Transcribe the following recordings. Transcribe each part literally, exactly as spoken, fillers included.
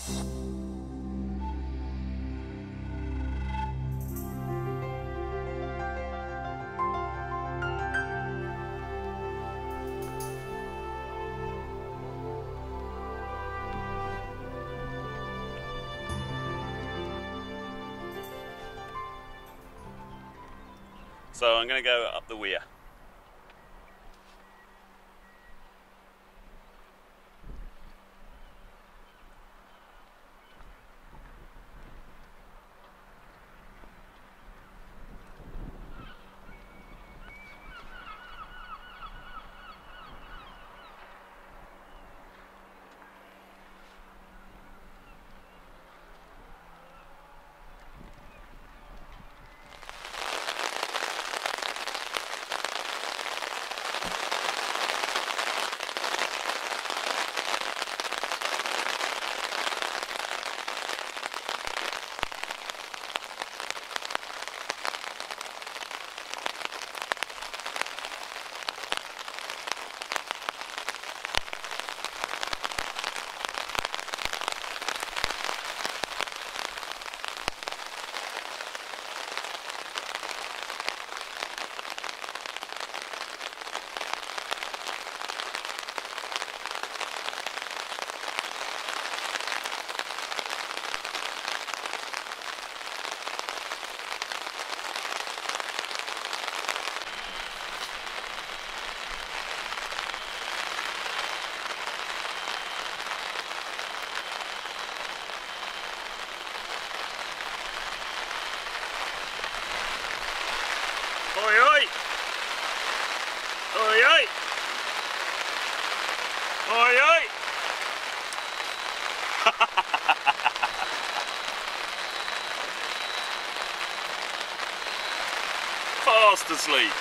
So I'm going to go up the weir. Oi, oi! Oi, oi! Oi, oi! Fast asleep.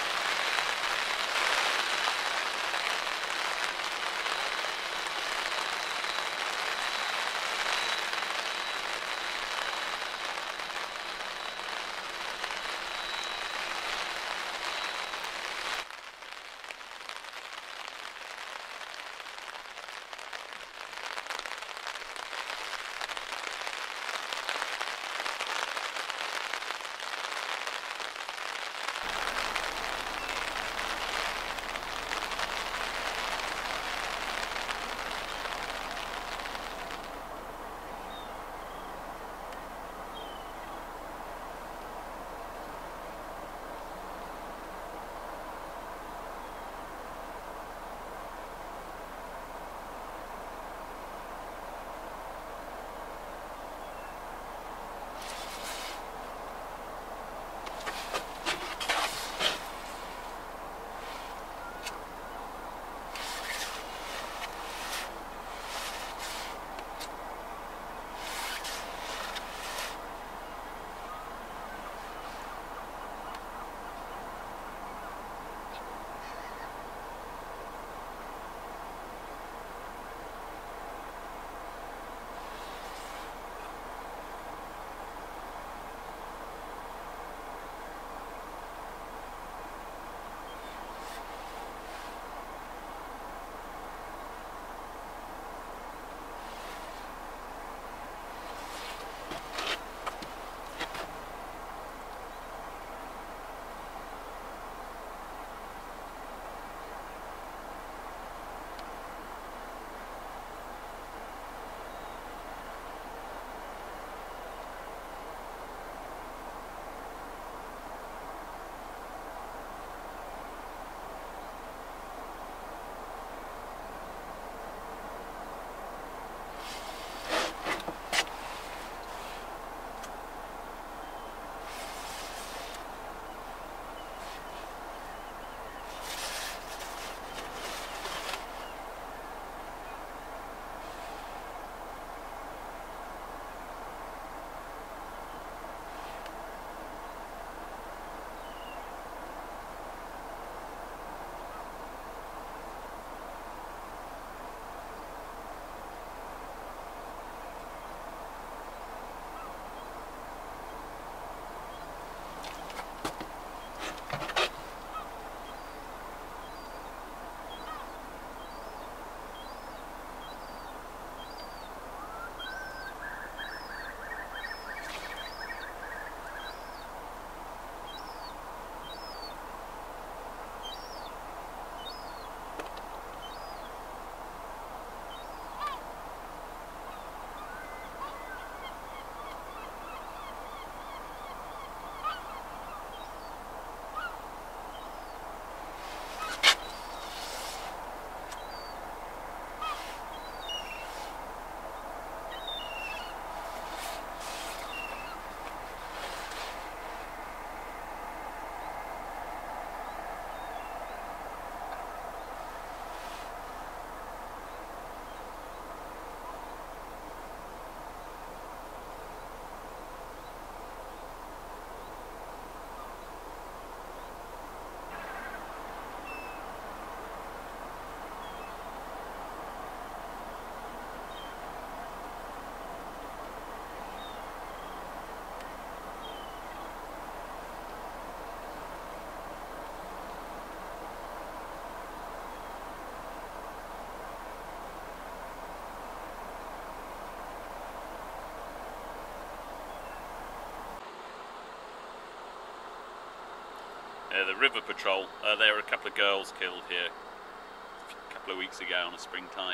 Yeah, the River Patrol. Uh, there were a couple of girls killed here a couple of weeks ago on a spring tide.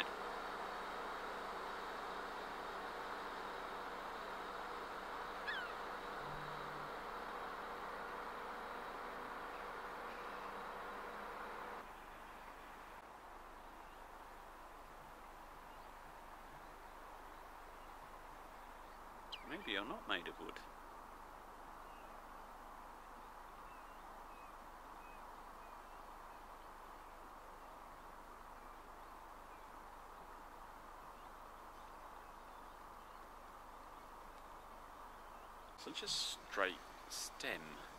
Maybe you're not made of wood. Such a straight stem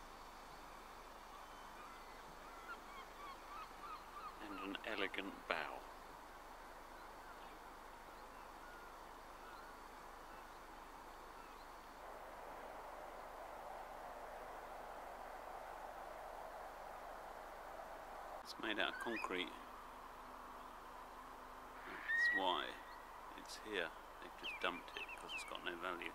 and an elegant bough. It's made out of concrete. That's why it's here. They've just dumped it because it's got no value.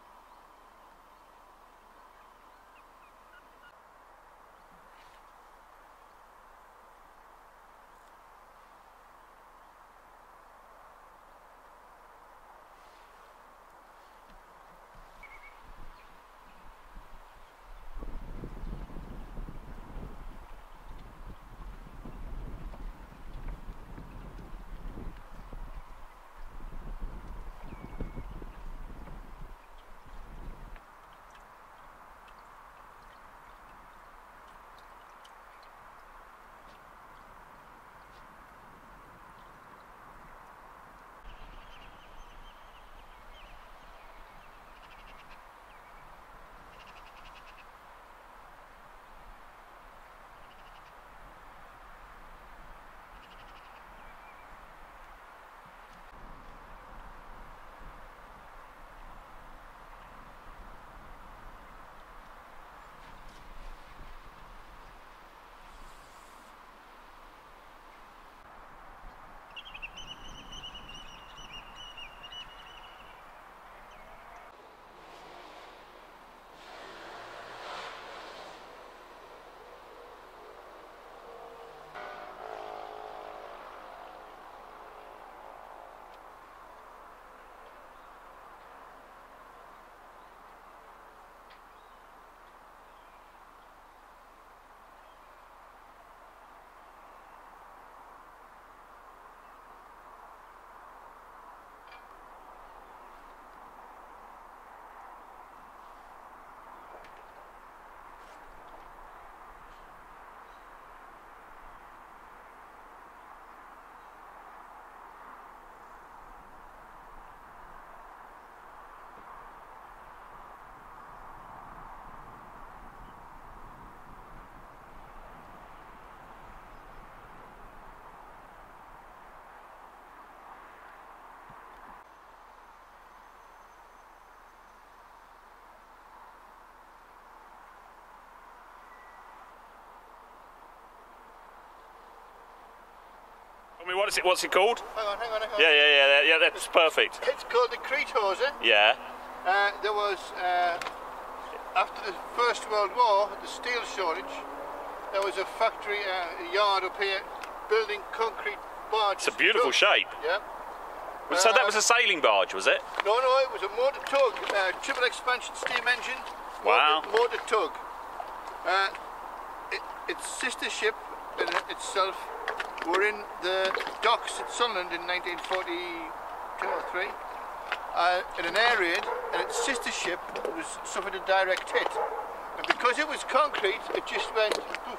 I mean, what is it? What's it called? Hang on, hang on, hang on. Yeah, yeah, yeah, yeah. That's perfect. It's called the Crete Hose. Yeah. Uh, there was, uh, after the First World War, the steel shortage, there was a factory, uh, a yard up here, building concrete barges. It's a beautiful tug. shape. Yeah. So that Uh, was a sailing barge, was it? No, no, it was a motor tug, uh, triple expansion steam engine. Wow. Motor, motor tug. Uh, it, its sister ship in itself were in the docks at Sunderland in nineteen forty-two or three, uh, in an air raid, and its sister ship was suffered a direct hit. And because it was concrete, it just went poof,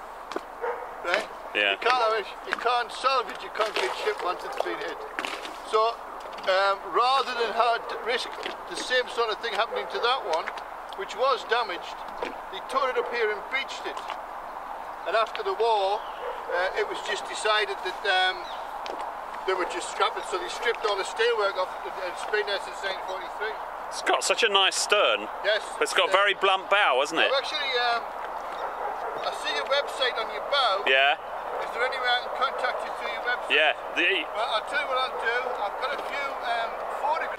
right? Yeah. You can't, you can't salvage a concrete ship once it's been hit. So, um, rather than have to risk the same sort of thing happening to that one, which was damaged, they tore it up here and beached it. And after the war, uh, it was just decided that um, they would just scrap it, so they stripped all the steelwork off, and it's been there since nineteen forty-three. It's got such a nice stern. Yes. But it's got a uh, very blunt bow, hasn't it? I've actually, um, I see your website on your bow. Yeah. Is there any way I can contact you through your website? Yeah. The, Well, I'll tell you what I'll do. I've got a few um, photographs.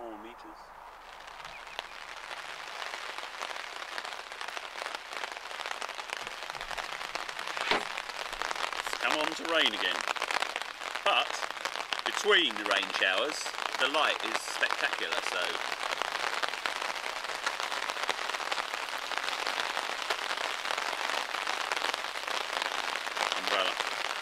four metres. It's come on to rain again. But between the rain showers, the light is spectacular, so umbrella.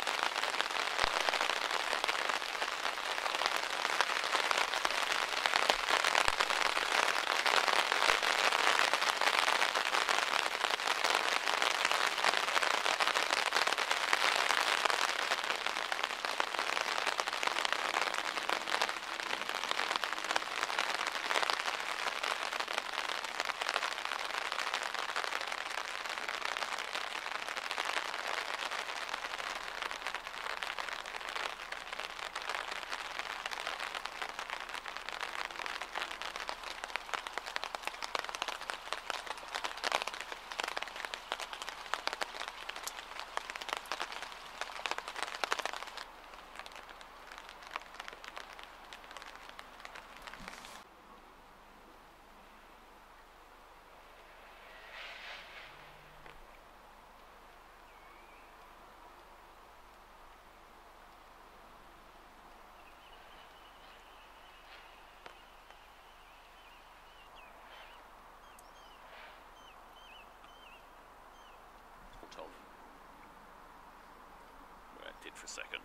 Well, it did for a second.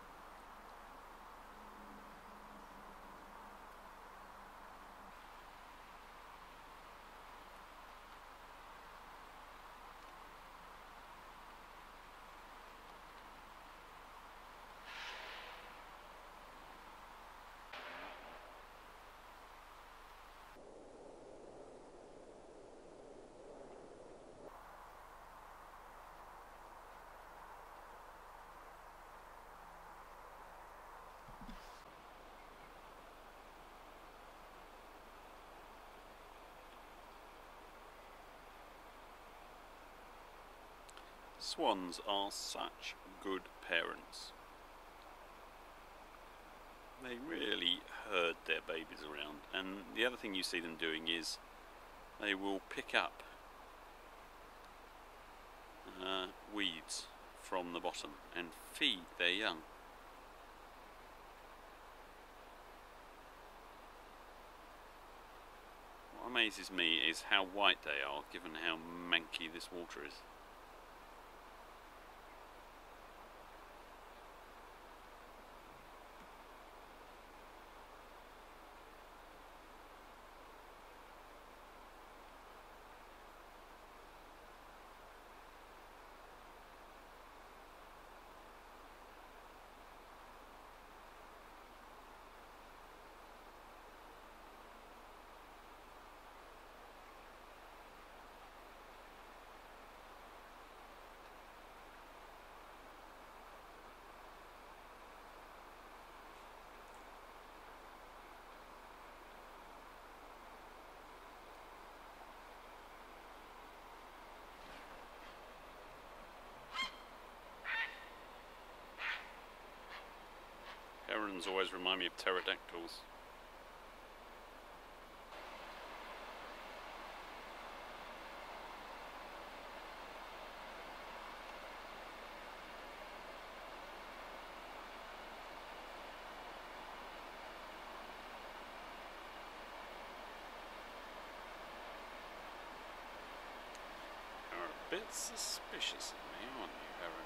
Swans are such good parents. They really herd their babies around, and the other thing you see them doing is they will pick up uh, weeds from the bottom and feed their young. What amazes me is how white they are, given how manky this water is. Herons always remind me of pterodactyls. You're a bit suspicious of me, aren't you, Heron?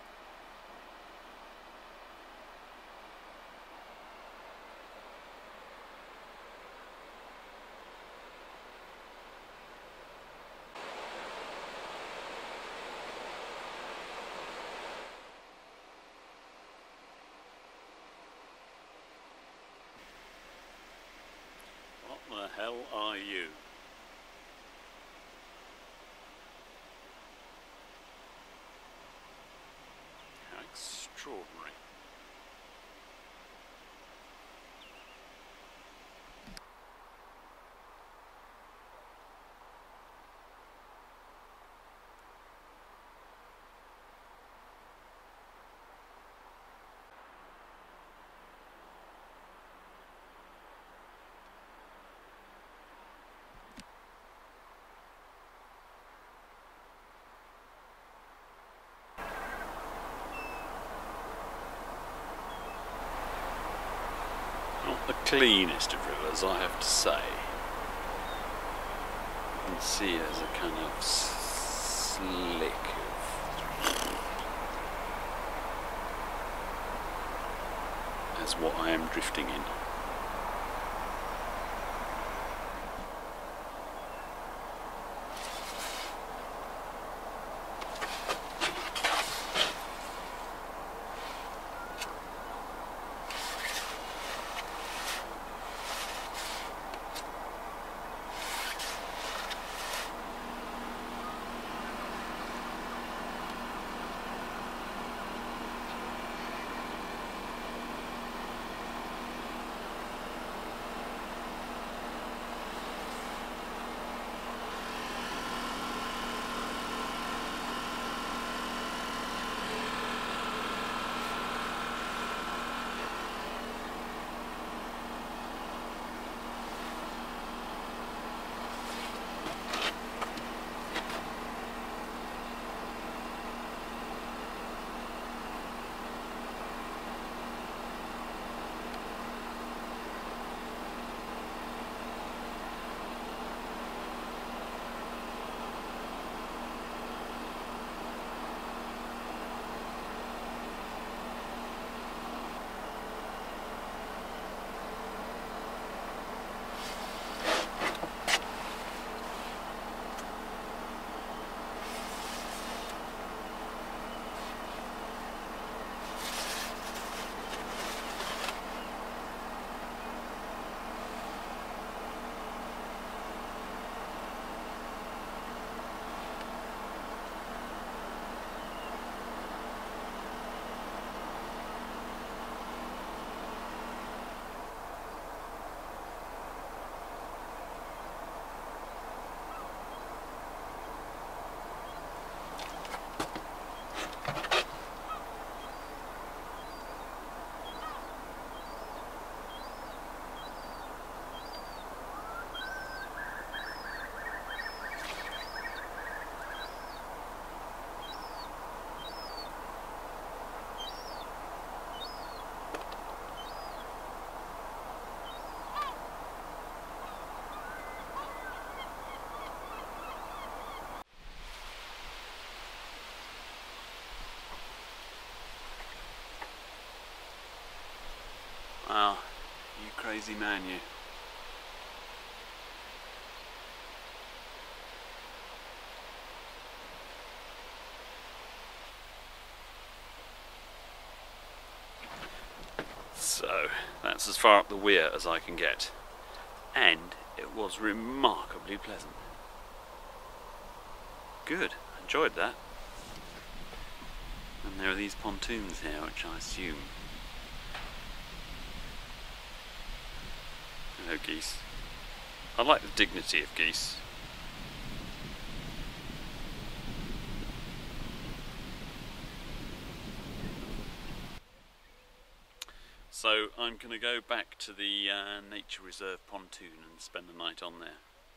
What the hell are you? How extraordinary. cleanest of rivers, I have to say. You can see there's a kind of slick of... That's what I am drifting in. Wow, you crazy man, you. So, that's as far up the weir as I can get. And it was remarkably pleasant. Good, enjoyed that. And there are these pontoons here, which I assume... Hello, geese. I like the dignity of geese. So I'm going to go back to the uh, nature reserve pontoon and spend the night on there.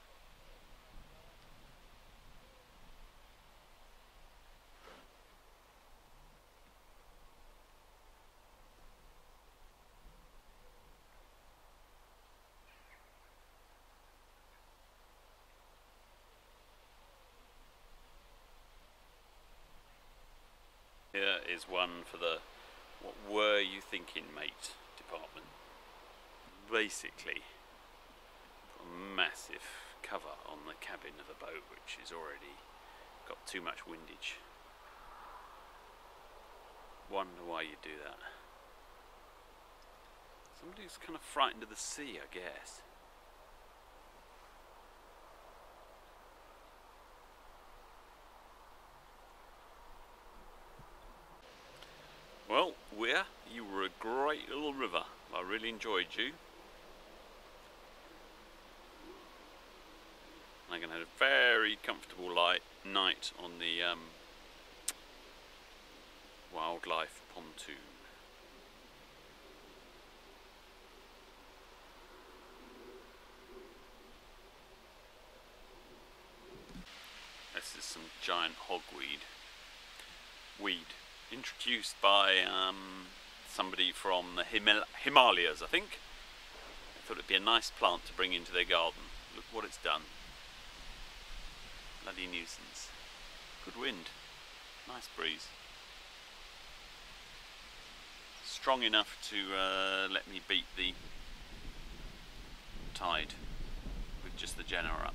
Here is one for the "what were you thinking, mate" department. Basically, a massive cover on the cabin of a boat which is already got too much windage. Wonder why you do that. Somebody who's kind of frightened of the sea, I guess. Well, Weir, you were a great little river. I really enjoyed you. I'm going to have a very comfortable light night on the um, wildlife pontoon. This is some giant hogweed. Weed. Introduced by um, somebody from the Himal Himalayas, I think. thought it'd be a nice plant to bring into their garden. Look what it's done. Bloody nuisance. Good wind. Nice breeze. Strong enough to uh, let me beat the tide with just the Jenna up.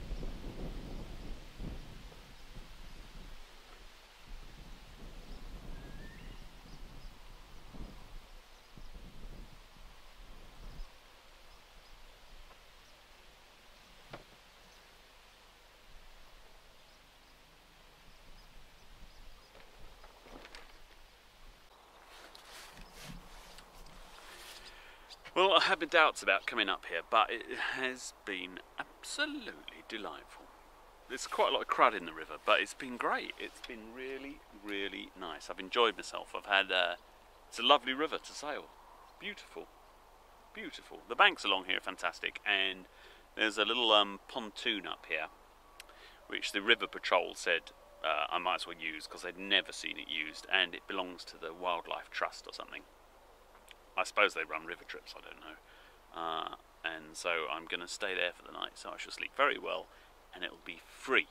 Well, I had my doubts about coming up here, but it has been absolutely delightful. There's quite a lot of crud in the river, but it's been great. It's been really, really nice. I've enjoyed myself. I've had, uh, it's a lovely river to sail. Beautiful, beautiful. The banks along here are fantastic, and there's a little um, pontoon up here, which the River Patrol said uh, I might as well use because they'd never seen it used, and it belongs to the Wildlife Trust or something. I suppose they run river trips, I don't know. Uh, and so I'm going to stay there for the night, so I shall sleep very well, and it'll be free.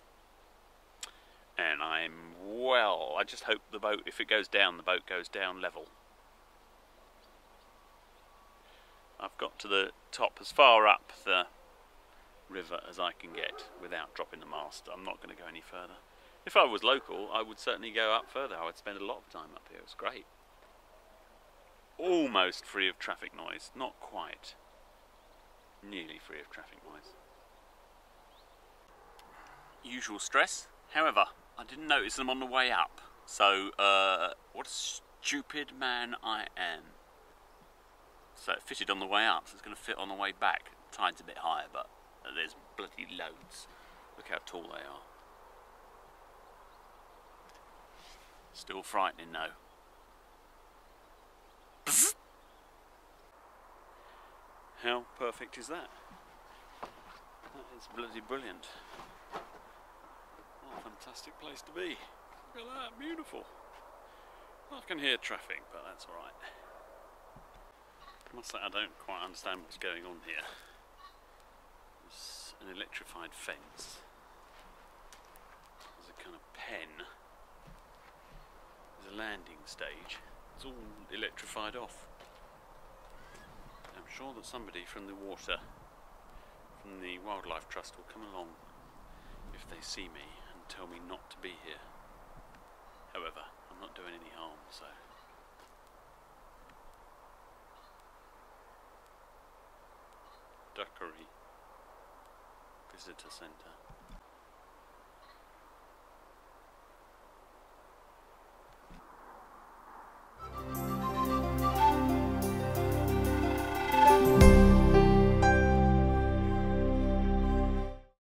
And I'm well, I just hope the boat, if it goes down, the boat goes down level. I've got to the top, as far up the river as I can get without dropping the mast. I'm not going to go any further. If I was local, I would certainly go up further. I would spend a lot of time up here. It's great. Almost free of traffic noise, not quite. Nearly free of traffic noise. Usual stress. However, I didn't notice them on the way up. So, uh, what a stupid man I am. So it fitted on the way up, so it's going to fit on the way back. Tide's a bit higher, but there's bloody loads. Look how tall they are. Still frightening though. How perfect is that? That is bloody brilliant. What a fantastic place to be. Look at that, beautiful. I can hear traffic, but that's alright. I must say I don't quite understand what's going on here. There's an electrified fence. There's a kind of pen. There's a landing stage. It's all electrified off. I'm sure that somebody from the water, from the Wildlife Trust, will come along if they see me and tell me not to be here. However, I'm not doing any harm, so... Duckery Visitor Centre.